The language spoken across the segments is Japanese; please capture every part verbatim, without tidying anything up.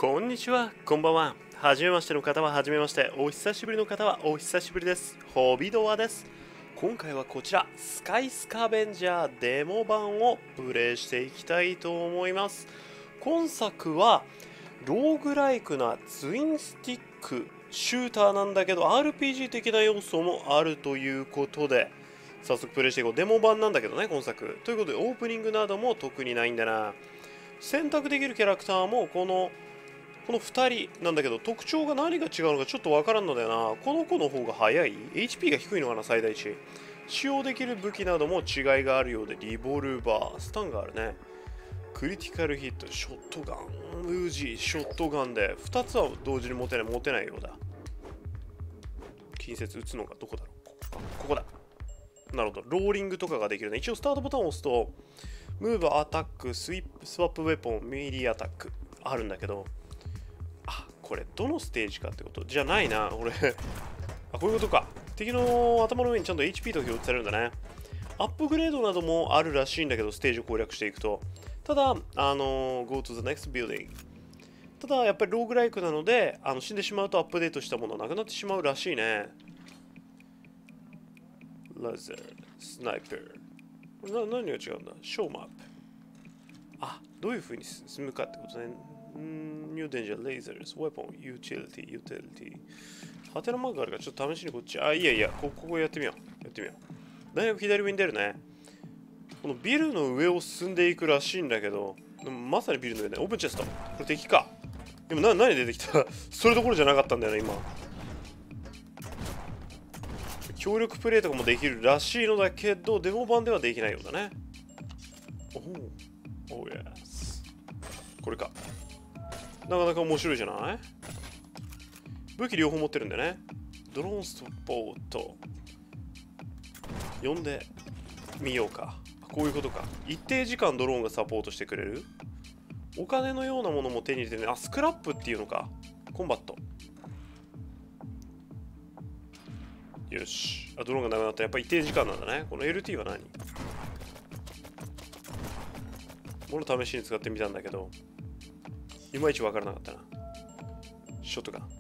こんにちは、こんばんは。はじめましての方ははじめまして、お久しぶりの方はお久しぶりです。ホビドアです。今回はこちら、スカイスカベンジャーデモ版をプレイしていきたいと思います。今作は、ローグライクなツインスティックシューターなんだけど、アールピージー 的な要素もあるということで、早速プレイしていこう。デモ版なんだけどね、今作。ということで、オープニングなども特にないんだな。選択できるキャラクターもこのこのふたりなんだけど、特徴が何が違うのかちょっとわからんのだよな。この子の方が速い エイチピー が低いのかな、最大値。使用できる武器なども違いがあるようで、リボルバー、スタンがあるね。クリティカルヒット、ショットガン、ウージー、ショットガンでふたつは同時に持てない、持てないようだ。近接撃つのがどこだろう。ここか、ここだ。なるほど、ローリングとかができるね。一応スタートボタンを押すと、ムーブ、アタック、スイップ、スワップウェポン、ミリーアタックあるんだけど、あ、これどのステージかってことじゃないな。俺あ、こういうことか。敵の頭の上にちゃんと エイチピー と表示されるんだね。アップグレードなどもあるらしいんだけど、ステージを攻略していくと。ただ、あのー、Go to the next building。ただ、やっぱりローグライクなので、あの死んでしまうとアップデートしたものなくなってしまうらしいね。ラザー、スナイパー。な何が違うんだ？ショーマップ。あ、どういう風に進むかってことね。んー、New Danger、Lasers、Weapon、Utility、Utility。ハテナマークがあるからちょっと試しにこっち。あ、いやいや、こここやってみよう。やってみよう。大学左上に出るね。このビルの上を進んでいくらしいんだけど、まさにビルの上ね。オープンチェスト。これ敵か。でもな何出てきたそれどころじゃなかったんだよね、今。協力プレイとかもできるらしいのだけど、デモ版ではできないようだね。おお、おやす。これか。なかなか面白いじゃない？武器両方持ってるんでね。ドローンスポート。呼んでみようか。こういうことか。一定時間ドローンがサポートしてくれる。お金のようなものも手に入れてね。あ、スクラップっていうのか。コンバット。よし。あ、ドローンがなくなった。やっぱ一定時間なんだね。この エルティー は何？もの試しに使ってみたんだけど、いまいちわからなかったな。ショットガン。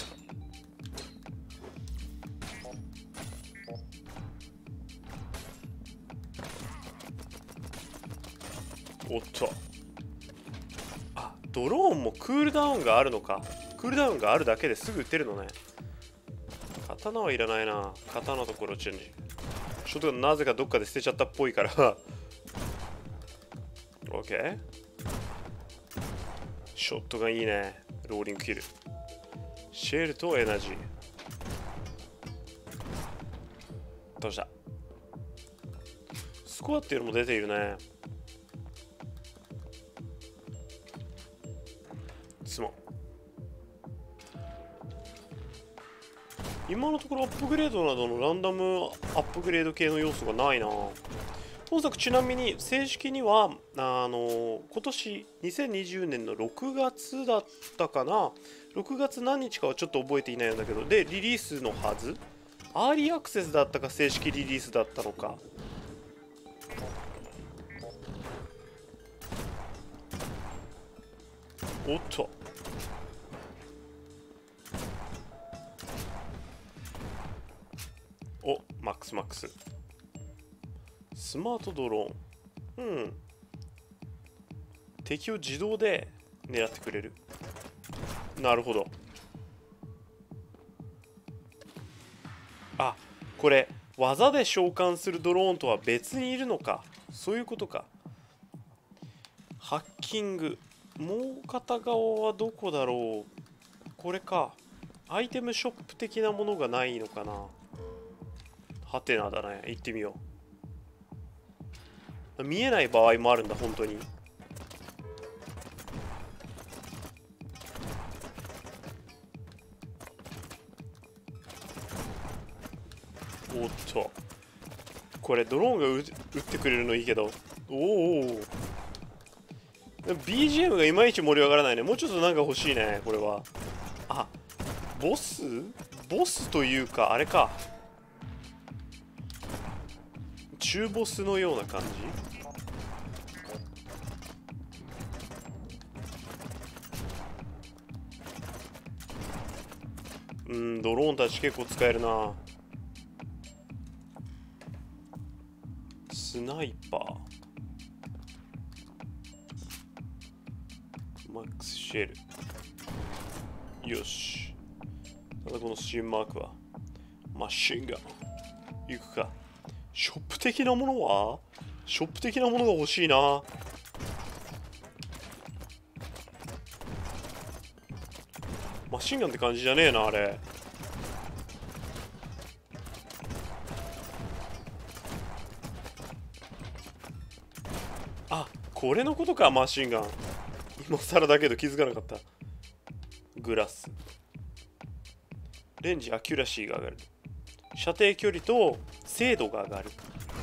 おっと。あ、ドローンもクールダウンがあるのか。クールダウンがあるだけですぐ撃てるのね。刀はいらないな。刀ところチェンジ。ショットガンなぜかどっかで捨てちゃったっぽいから。OK。ショットガンいいね。ローリングキル。シェルとエナジー。どうした？スコアっていうのも出ているね。質問。今のところアップグレードなどのランダムアップグレード系の要素がないな。本作ちなみに正式にはあの今年にせんにじゅうねんのろくがつだったかな。ろくがつ何日かはちょっと覚えていないんだけど、でリリースのはず。アーリーアクセスだったか正式リリースだったのか。おっと。お、マックスマックス。スマートドローン。うん。敵を自動で狙ってくれる。なるほど。あ、これ技で召喚するドローンとは別にいるのか。そういうことか。ハッキング。もう片側はどこだろう。これか。アイテムショップ的なものがないのかな。ハテナだね。行ってみよう。見えない場合もあるんだ、本当に。おっと。これドローンが撃ってくれるのいいけど。おお。ビージーエム がいまいち盛り上がらないね。もうちょっとなんか欲しいね、これは。あ、ボスボスというか、あれか。中ボスのような感じ。 うん、ドローンたち結構使えるな。スナイパー、マックスシェル。よし。ただこのスチームマークはマシンガン。いくか。ショップ的なものはショップ的なものが欲しいな。マシンガンって感じじゃねえな、あれ。あ、これのことか、マシンガン。今更だけど気づかなかった。グラス。レンジ、アキュラシーが上がる。射程距離と精度が上がる。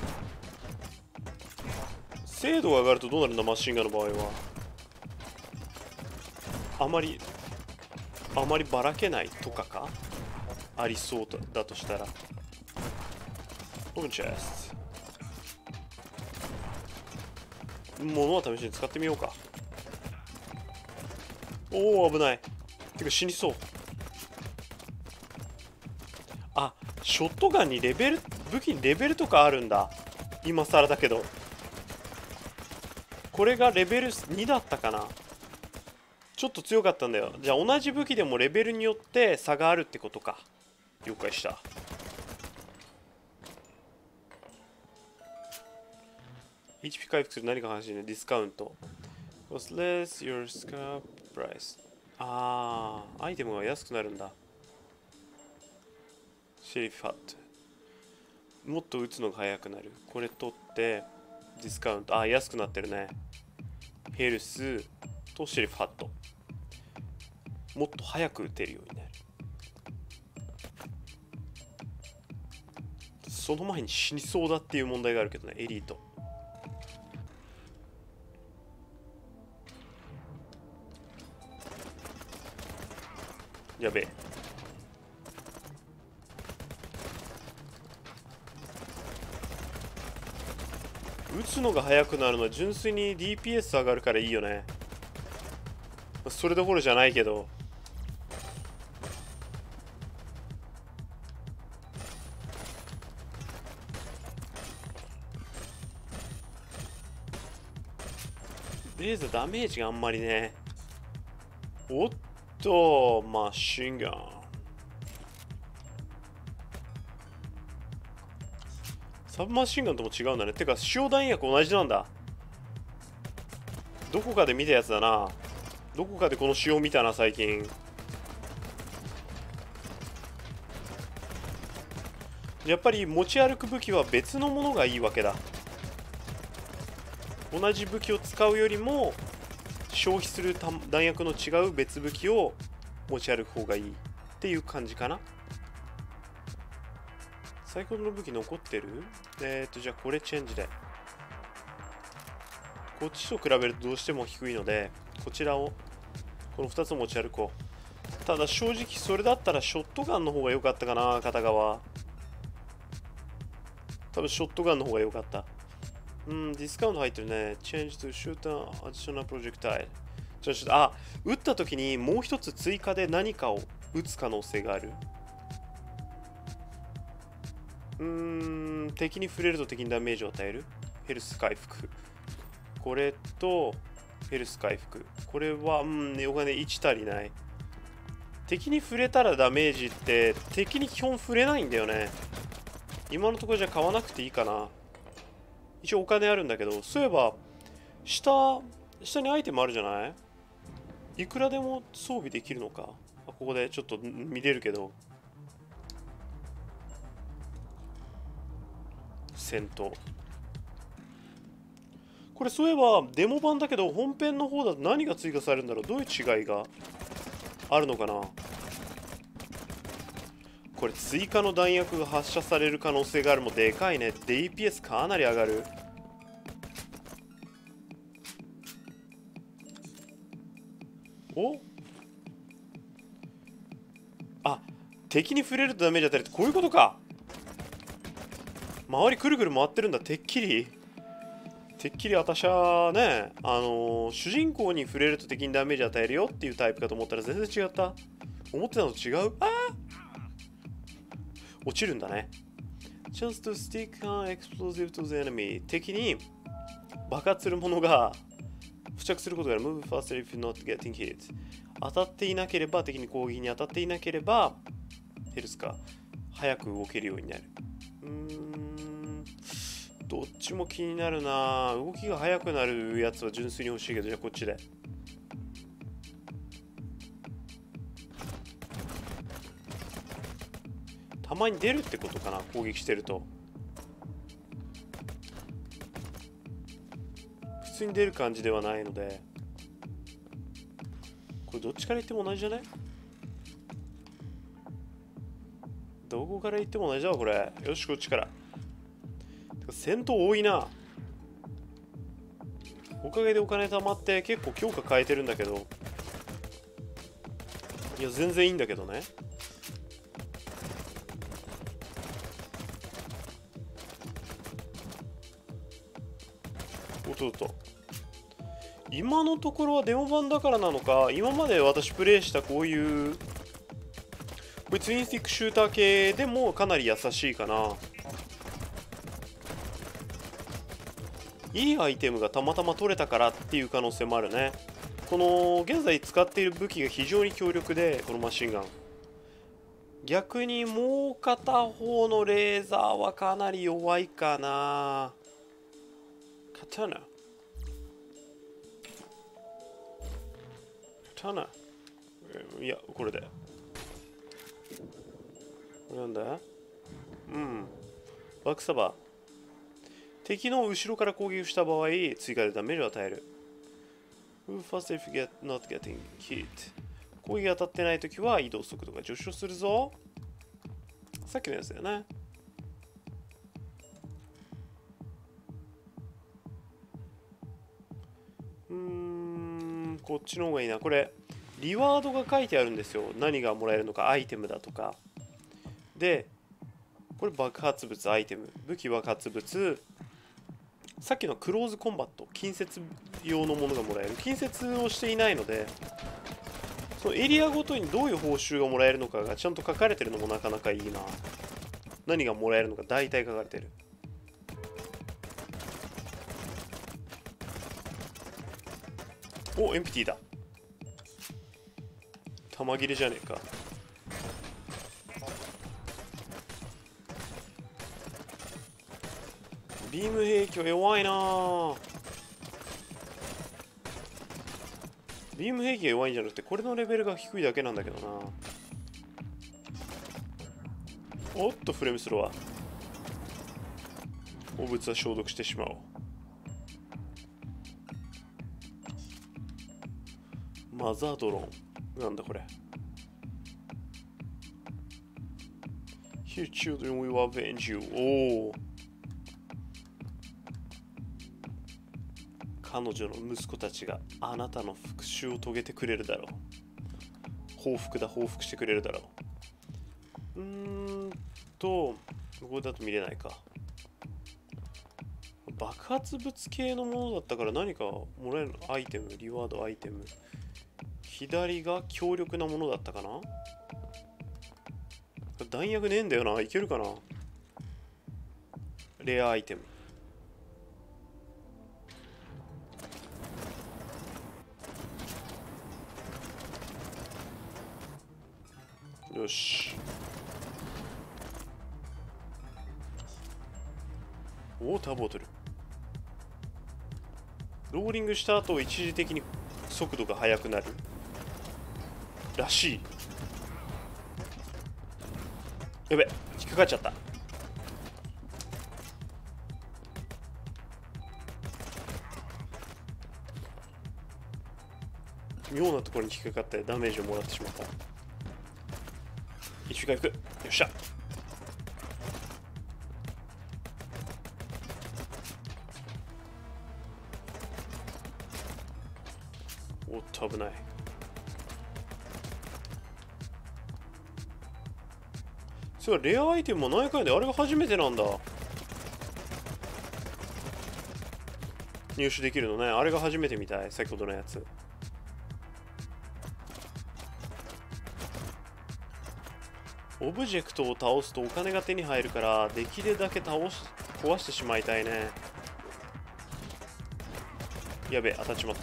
精度が上がるとどうなるんだ、マシンガンの場合は。あまりあまりばらけないとかかありそうだとしたら。オープンチェスト。物は試しに使ってみようか。おお、危ない。てか死にそう。あ、ショットガンにレベル、武器にレベルとかあるんだ。今更だけど。これがレベルにだったかな。ちょっと強かったんだよ。じゃあ同じ武器でもレベルによって差があるってことか。了解した。エイチピー 回復する何か話ね。ディスカウント。Was less your scrap price。ああ、アイテムが安くなるんだ。シェリフハット。もっと撃つのが速くなる。これ取って、ディスカウント。ああ、安くなってるね。ヘルスとシェリフハット。もっと早く撃てるようになる。その前に死にそうだっていう問題があるけどね、エリート。やべえ。撃つのが速くなるのは純粋に ディーピーエス 上がるからいいよね。それどころじゃないけど。レーザーダメージがあんまりね。おっと、マシンガン。サブマシンガンとも違うんだね。てか、使用弾薬同じなんだ。どこかで見たやつだな。どこかでこの仕様見たな、最近。やっぱり持ち歩く武器は別のものがいいわけだ。同じ武器を使うよりも消費する弾薬の違う別武器を持ち歩く方がいいっていう感じかな。最高の武器残ってる？えっとじゃあこれチェンジで。こっちと比べるとどうしても低いのでこちらをこのふたつ持ち歩こう。ただ正直それだったらショットガンの方が良かったかな。片側多分ショットガンの方が良かった。うん、ディスカウント入ってるね。Change to shoot an additional projectile。じゃあちょっと、あ、撃った時にもう一つ追加で何かを撃つ可能性がある。うーん、敵に触れると敵にダメージを与える。ヘルス回復。これと、ヘルス回復。これは、うん、お金いち足りない。敵に触れたらダメージって、敵に基本触れないんだよね。今のところじゃ買わなくていいかな。一応お金あるんだけど、そういえば、下、下にアイテムあるじゃない？いくらでも装備できるのか。あ、ここでちょっと見れるけど。戦闘。これそういえば、デモ版だけど、本編の方だと何が追加されるんだろう？どういう違いがあるのかな？これ追加の弾薬が発射される可能性があるもでかいね。ディーピーエス かなり上がる。お？あ、敵に触れるとダメージ与えるってこういうことか。周りくるくる回ってるんだ。てっきりてっきり私はね、あのー、主人公に触れると敵にダメージ与えるよっていうタイプかと思ったら全然違った。思ってたのと違う。あー落ちるんだね。Chance to stick an explosive to the enemy。敵に爆発するものが付着することがある。Move faster if not getting hit。当たっていなければ、敵に攻撃に当たっていなければ、ヘルスか、早く動けるようになる。うーん、どっちも気になるな。動きが速くなるやつは純粋に欲しいけど、じゃあこっちで。たまに出るってことかな、攻撃してると。普通に出る感じではないので。これどっちから言っても同じじゃない？どこから言っても同じだわこれ。よし、こっちから。戦闘多いな。おかげでお金貯まって結構強化変えてるんだけど、いや全然いいんだけどね。おっとっと、今のところはデモ版だからなのか、今まで私プレイしたこういうこういうツインスティックシューター系でもかなり優しいかな。いいアイテムがたまたま取れたからっていう可能性もあるね。この現在使っている武器が非常に強力で、このマシンガン。逆にもう片方のレーザーはかなり弱いかな。刀刀いや、これで。なんだ？うん。バックサバー。敵の後ろから攻撃した場合、追加でダメージを与える。Move fast if you get not getting hit。攻撃が当たってないときは移動速度が上昇するぞ。さっきのやつだよね。うーん、こっちの方がいいな。これ、リワードが書いてあるんですよ。何がもらえるのか、アイテムだとか。で、これ爆発物、アイテム、武器爆発物、さっきのクローズコンバット、近接用のものがもらえる。近接をしていないので、そのエリアごとにどういう報酬がもらえるのかがちゃんと書かれてるのもなかなかいいな。何がもらえるのか大体書かれてる。お、エンプティーだ。弾切れじゃねえか。ビーム兵器は弱いなぁ。ビーム兵器が弱いんじゃなくて、これのレベルが低いだけなんだけどな。おっと、フレームスローは汚物は消毒してしまおう。マザードローンなんだこれ。 Here children will avenge you。 おお、彼女の息子たちがあなたの復讐を遂げてくれるだろう。報復だ、報復してくれるだろう。うーんと、ここだと見れないか。爆発物系のものだったから何かもらえるの？アイテム、リワードアイテム。左が強力なものだったかな。弾薬ねえんだよな。いけるかな。レアアイテム。よし。ウォーターボトル。ローリングした後一時的に速度が速くなるらしい。やべ、引っかかっちゃった。妙なところに引っかかってダメージをもらってしまった。一回行く。よっしゃ。おっと、危ない。それレアアイテムもないかいで、あれが初めてなんだ。入手できるのね。あれが初めてみたい。先ほどのやつ。 オブジェクトを倒すとお金が手に入るから、できるだけ倒し壊してしまいたいね。やべえ、当たっちまった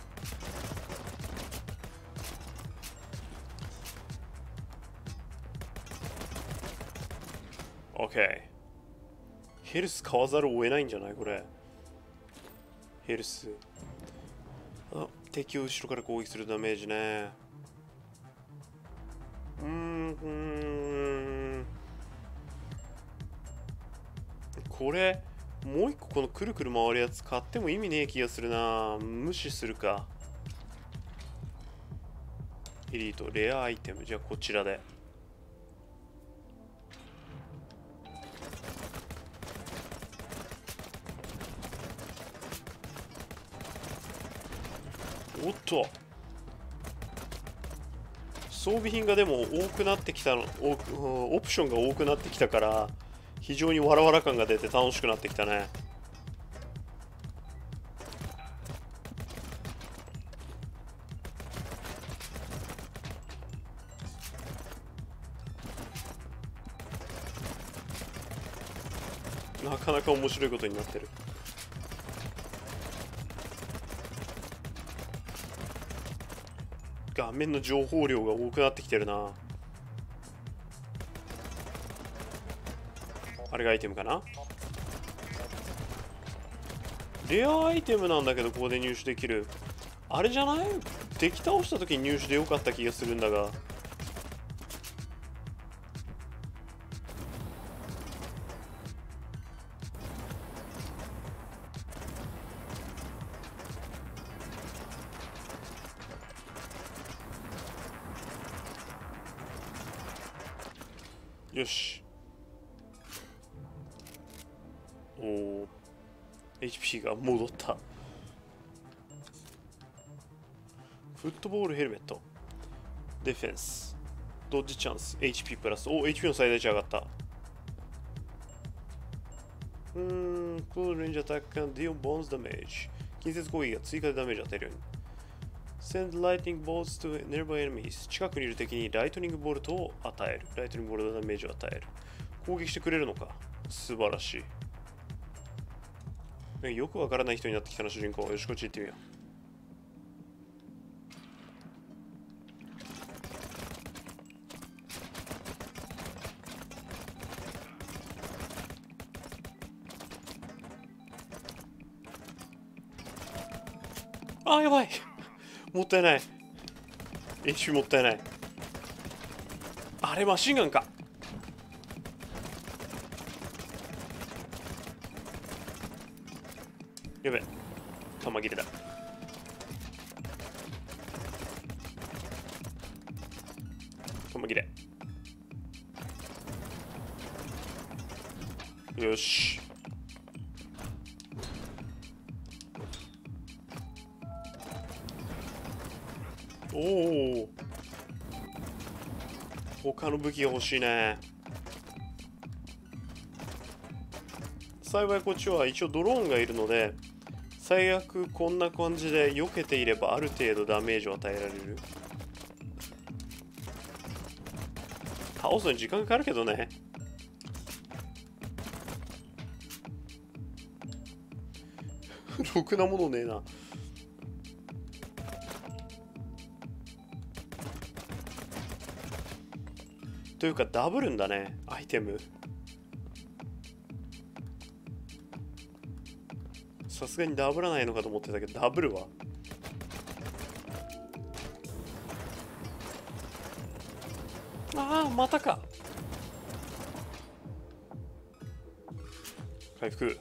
。OK。ヘルス買わざるを得ないんじゃないこれ。ヘルス。あ、敵を後ろから攻撃するダメージね。うーん、うーん。これ、もう一個このくるくる回るやつ買っても意味ねえ気がするな。無視するか。エリート、レアアイテム。じゃあこちらで。おっと、装備品がでも多くなってきたの、オプションが多くなってきたから非常にわらわら感が出て楽しくなってきたね。なかなか面白いことになってる。画面の情報量が多くなってきてるな。あれがアイテムかな。レアアイテムなんだけどここで入手できる。あれじゃない？敵倒した時に入手でよかった気がするんだが。よし。おお。エイチピー が戻った。フットボールヘルメット。ディフェンス。ドッジチャンス。エイチピー プラス。おお、エイチピー の最大値上がった。うーん、クールレンジアタック can deal bonus damage。近接攻撃が追加でダメージを与えるように。Send lightning bolts to nearby enemies。近くにいる敵にライトニングボルトを与える。ライトニングボルトでダメージを与える。攻撃してくれるのか。素晴らしい。よくわからない人になってきたな、主人公。よし、こっち行ってみよう。あー、やばい。もったいない。エイチピー もったいない。あれ、マシンガンか。やべ、弾切れだ。弾切れ。よし。おお。他の武器が欲しいね。幸いこっちは一応ドローンがいるので、最悪こんな感じで避けていればある程度ダメージを与えられる。倒すのに時間かかるけどね。ろくなものねえな。というかダブるんだね、アイテム。さすがにダブらないのかと思ってたけどダブるわ。ああ、またか。回復。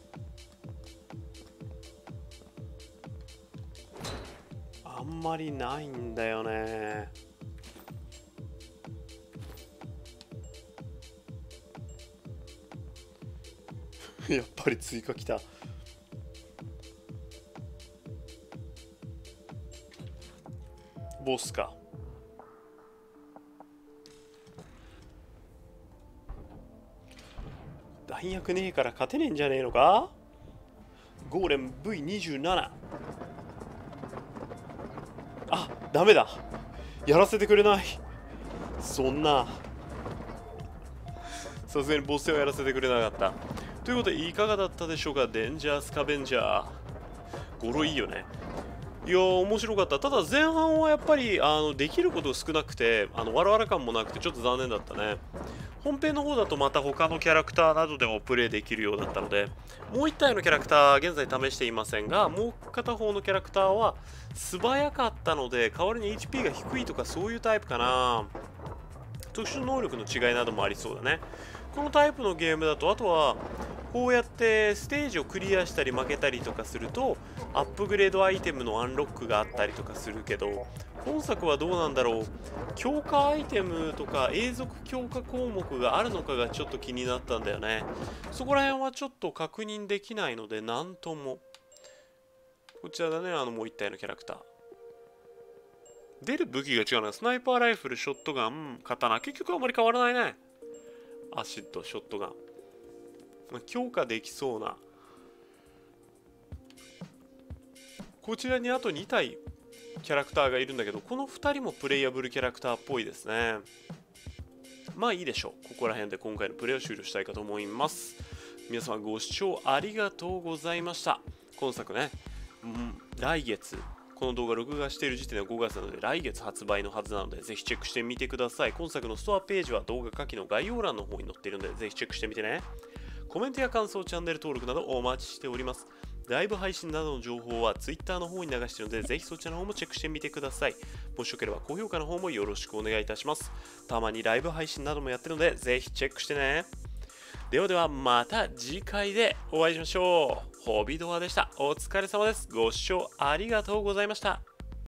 あんまりないんだよね。やっぱり追加きた。ボスか。弾薬ねえから勝てねえんじゃねえのか。ゴーレム ブイにじゅうなな。 あ、ダメだ。やらせてくれない。そんなさすがにボス戦をやらせてくれなかった。ということでいかがだったでしょうか。デンジャースカベンジャー語呂いいよね。いやー面白かった。ただ前半はやっぱりあのできること少なくて、あのわらわら感もなくてちょっと残念だったね。本編の方だとまた他のキャラクターなどでもプレイできるようだったので、もういち体のキャラクター現在試していませんが、もう片方のキャラクターは素早かったので代わりに エイチピー が低いとかそういうタイプかな。特殊能力の違いなどもありそうだね。このタイプのゲームだと、あとはこうやってステージをクリアしたり負けたりとかするとアップグレードアイテムのアンロックがあったりとかするけど、本作はどうなんだろう。強化アイテムとか永続強化項目があるのかがちょっと気になったんだよね。そこら辺はちょっと確認できないのでなんとも。こちらだね、あのもう一体のキャラクター。出る武器が違うな。スナイパーライフル、ショットガン、刀。結局あまり変わらないね。アシッド、ショットガン。強化できそうな。こちらにあとに体キャラクターがいるんだけど、このふたりもプレイヤブルキャラクターっぽいですね。まあいいでしょう。ここら辺で今回のプレイを終了したいかと思います。皆様ご視聴ありがとうございました。今作ね、うん、来月、この動画録画している時点ではごがつなので来月発売のはずなのでぜひチェックしてみてください。今作のストアページは動画下記の概要欄の方に載っているのでぜひチェックしてみてね。コメントや感想、チャンネル登録などお待ちしております。ライブ配信などの情報は Twitter の方に流しているのでぜひそちらの方もチェックしてみてください。もしよければ高評価の方もよろしくお願いいたします。たまにライブ配信などもやってるのでぜひチェックしてね。ではではまた次回でお会いしましょう。ホビドアでした。お疲れ様です。ご視聴ありがとうございました。